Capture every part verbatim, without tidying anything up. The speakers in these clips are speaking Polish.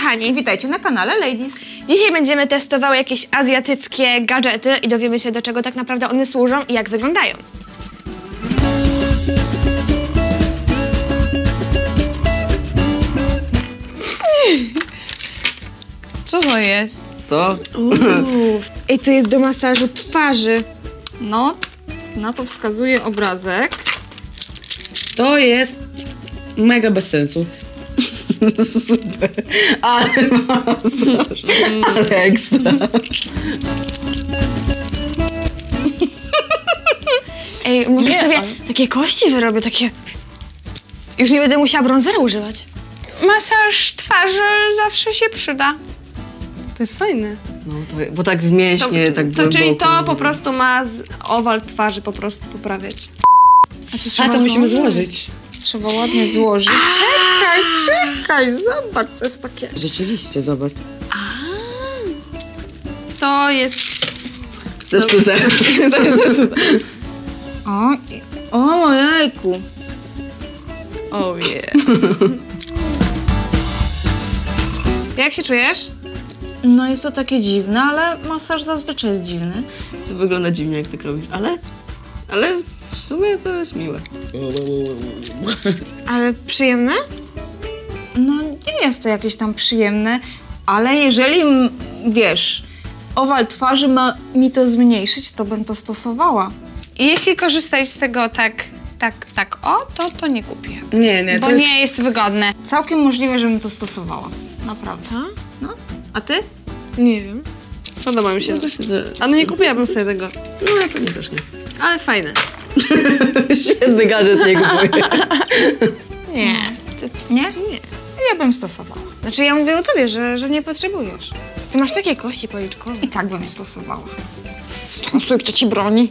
kochani, witajcie na kanale Ladies. Dzisiaj będziemy testowały jakieś azjatyckie gadżety i dowiemy się, do czego tak naprawdę one służą i jak wyglądają. Co to jest? Co? Uuu. Ej, to jest do masażu twarzy. No, na to wskazuje obrazek. To jest mega bez sensu. Super. Ale masaż. Ale ekstra. Ej, może Nie, sobie ale- takie kości wyrobię, takie... Już nie będę musiała brązera używać. Masaż twarzy zawsze się przyda. To jest fajne. No, to, bo tak w mięśnie, To, tak to, głęboko. czyli to po prostu ma z owal twarzy po prostu poprawiać. A to musimy złożyć. Trzeba ładnie złożyć. Czekaj, czekaj, zobacz, to jest takie... Rzeczywiście, zobacz. To jest... Zepsute. To jest zepsute. O, i... o jajku. Oh yeah. Jak się czujesz? No jest to takie dziwne, ale masaż zazwyczaj jest dziwny. To wygląda dziwnie, jak tak robisz, ale... Ale w sumie to jest miłe. Ale przyjemne? No nie jest to jakieś tam przyjemne, ale jeżeli, m, wiesz, owal twarzy ma mi to zmniejszyć, to bym to stosowała. I jeśli korzystać z tego tak, tak, tak, o, to, to nie kupię. Nie, nie, Bo to jest... nie jest wygodne. Całkiem możliwe, żebym to stosowała. Naprawdę. A? No. A ty? Nie wiem. Podoba mi się. Ale nie kupiłabym sobie tego. No ja pewnie też nie. Ale fajne. Świetny gadżet, nie kupuję. Nie. Ty nie? Nie. Ja bym stosowała. Znaczy ja mówię o tobie, że, że nie potrzebujesz. Ty masz takie kości policzkowe. I tak bym stosowała. Stosuj, kto ci broni.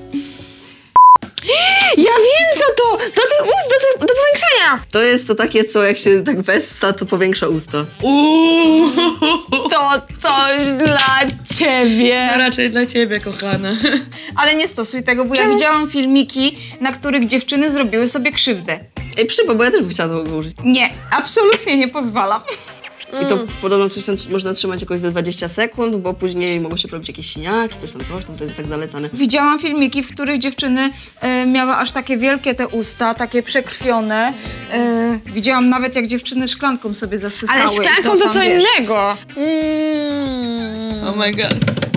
Ja wiem co to! Do tych ust, do, tych, do powiększania! To jest to takie, co jak się tak wessa, to powiększa usta. Uuu, to coś dla ciebie. Raczej dla ciebie, kochana. Ale nie stosuj tego, bo ja Czemu? widziałam filmiki, na których dziewczyny zrobiły sobie krzywdę. Ej, przypał, bo ja też bym chciała to użyć. Nie, absolutnie nie pozwalam. I to podobno coś tam można trzymać jakoś za dwadzieścia sekund, bo później mogą się robić jakieś siniaki, coś tam, coś tam, to jest tak zalecane. Widziałam filmiki, w których dziewczyny e, miały aż takie wielkie te usta, takie przekrwione. E, widziałam nawet, jak dziewczyny szklanką sobie zasysały. Ale i szklanką to, tam, co wiesz, innego. Mm. Oh my god.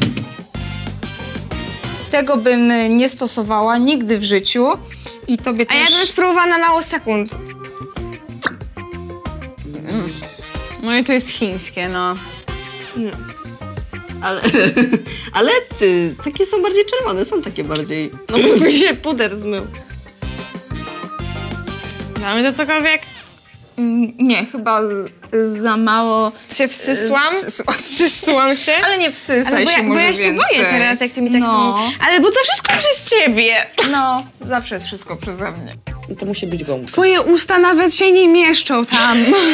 Tego bym e, nie stosowała nigdy w życiu. I tobie A ja też... bym spróbowała na mało sekund. No i to jest chińskie, no. Ale, ale ty, takie są bardziej czerwone, są takie bardziej... No bo mi się puder zmył. Mamy to cokolwiek? Mm, Nie, chyba z, za mało... Się wsysłam? e, wsysłaś. Wsysłam się? Ale nie wsysaj Ale bo się ja, bo może ja się więcej. boję teraz, jak ty mi tak No. no. Ale bo to wszystko przez ciebie. No, zawsze jest wszystko przeze mnie. To musi być gąbka. Twoje usta nawet się nie mieszczą tam.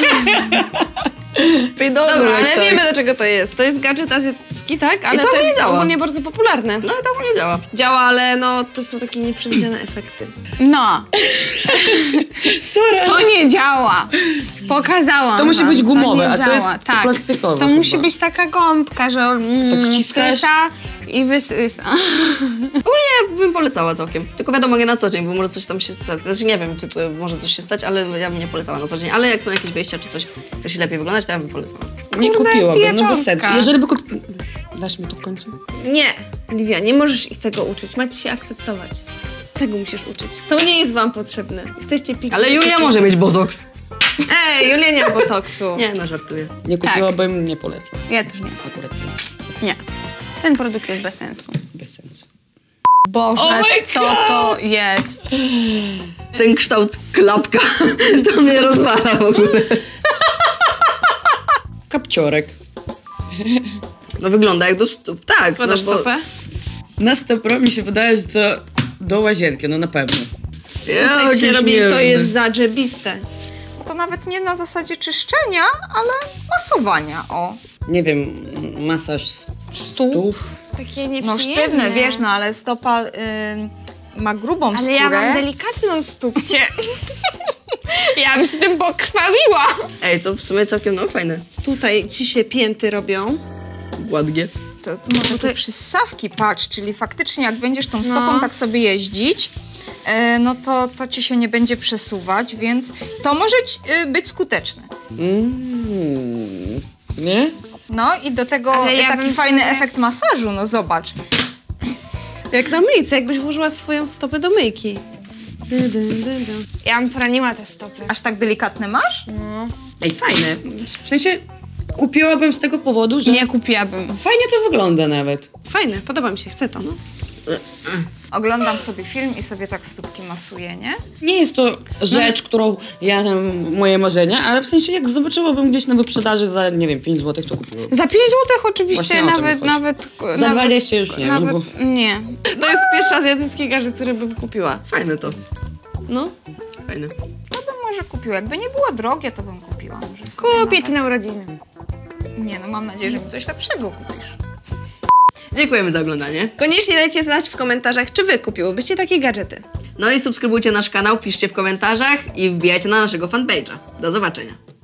Dobra, ale tak. wiemy, do czego to jest. To jest gadżet azjatycki, tak? Ale to to, nie jest działa. ogólnie bardzo popularne. No i to nie działa. Działa, ale no to są takie nieprzewidziane efekty. No, Sorry. to nie działa. Pokazałam To musi wam. być gumowe, to nie a to działa. jest tak. plastikowe To chyba. musi być taka gąbka, że mm, Tak ściskasz? wsysa i wysysa. Ogólnie bym polecała całkiem. Tylko wiadomo, nie na co dzień, bo może coś tam się stać. Znaczy nie wiem, czy to może coś się stać, ale ja bym nie polecała na co dzień. Ale jak są jakieś wyjścia, czy coś chce się lepiej wyglądać, to ja bym polecała. Kurde, Nie kupiłabym, no pijaczątka. bez sensu. Jeżeli by kup... Dasz mi to w końcu? Nie, Livia, nie możesz ich tego uczyć. Macie się akceptować. Tego musisz uczyć. To nie jest wam potrzebne. Jesteście piękni. Ale Julia może mieć botoks. Ej, Julia nie ma botoksu. Nie, no żartuję. Nie Tak. kupiłabym, nie polecam. Ja też nie. Akurat nie. Nie. Ten produkt jest bez sensu. Bez sensu. Boże, co to jest? Ten kształt klapka to mnie rozwala w ogóle. Kapciorek. No wygląda jak do stóp. Tak, Podasz no bo... stopę? Na sto pro mi się wydaje, że to do łazienki, no na pewno. Tutaj Jakie się robi, to śmieszne. jest zadrzebiste. To nawet nie na zasadzie czyszczenia, ale masowania, o. Nie wiem, masaż stóp. Takie No nieprzyjemne. sztywne, wiesz, no ale stopa y, ma grubą Ale skórę. ja mam delikatną stópcie. Ja bym z tym pokrwawiła. Ej, to w sumie całkiem no fajne. Tutaj ci się pięty robią. Ładnie. To, to ma takie przyssawki, patrz, czyli faktycznie jak będziesz tą stopą No. tak sobie jeździć, e, no to, to ci się nie będzie przesuwać, więc to może ci, e, być skuteczne. Mm, nie? No i do tego Ale ja taki bym fajny sobie- efekt masażu, no zobacz. Jak na myjce, jakbyś włożyła swoją stopę do myjki. Dy, dy, dy, dy. Ja bym poraniła te stopy. Aż tak delikatne masz? Ej, fajne. W sensie kupiłabym z tego powodu, że Nie kupiłabym. fajnie to wygląda nawet. Fajne, podoba mi się, chcę to. No. Oglądam sobie film i sobie tak stópki masuję, nie? Nie jest to rzecz, którą ja tam, moje marzenia, ale w sensie jak zobaczyłabym gdzieś na wyprzedaży za, nie wiem, pięć złotych, to kupiłabym. Za pięć złotych oczywiście, Właśnie o tym nawet, chodzi. nawet... Za nawet, dwadzieścia już nie, no Nawet, bo- nie. To jest pierwszy azjatycki gadżet, który bym kupiła. Fajne to. No. Fajne. To bym może kupiła. Jakby nie było drogie, to bym kupiła. Może sobie Kupię ci nawet. na urodziny. Nie no, mam nadzieję, że mi coś lepszego kupisz. Dziękujemy za oglądanie. Koniecznie dajcie znać w komentarzach, czy wy kupiłybyście takie gadżety. No i subskrybujcie nasz kanał, piszcie w komentarzach i wbijajcie na naszego fanpage'a. Do zobaczenia.